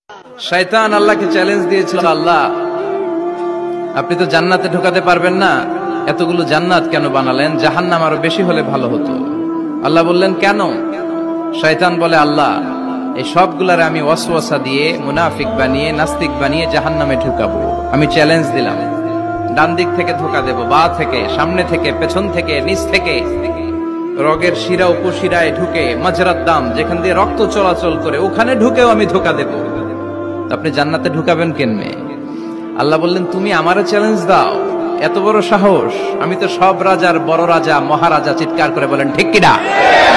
শয়তান আল্লাহকে চ্যালেঞ্জ দিয়েছিল, আল্লাহ আপনি তো জান্নাতে ঢোকাতে পারবেন না, এতগুলো জান্নাত কেন বানালেন? জাহান্নাম আরো বেশি হলে ভালো হতো। আল্লাহ বললেন কেন? শয়তান বলে, আল্লাহ এই সবগুলারে আমি ওয়াসওয়াসা দিয়ে মুনাফিক বানিয়ে নাস্তিক বানিয়ে জাহান্নামে ঢুকাবো। আমি চ্যালেঞ্জ দিলাম, ডান দিক থেকে ধোকা দেব, বা থেকে, সামনে থেকে, পেছন থেকে, নিচ থেকে, রগের শিরা উপশিরায় ঢুকে, মাজরাত দাম যেখান দিয়ে রক্ত চলাচল করে ওখানে ঢুকেও আমি ধোকা দেব। আপনি জান্নাতে ঢুকাবেন কেমনে? আল্লাহ বললেন, তুমি আমারে চ্যালেঞ্জ দাও, এত বড় সাহস? আমি তো সব রাজার বড় রাজা, মহারাজা। চিৎকার করে বলেন ঠিক কিনা?